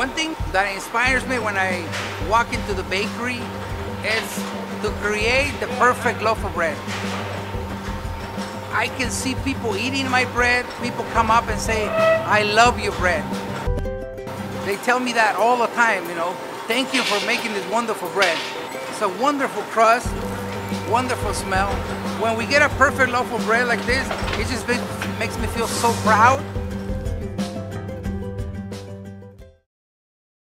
One thing that inspires me when I walk into the bakery is to create the perfect loaf of bread. I can see people eating my bread. People come up and say, I love your bread. They tell me that all the time, you know. Thank you for making this wonderful bread. It's a wonderful crust, wonderful smell. When we get a perfect loaf of bread like this, it just makes me feel so proud.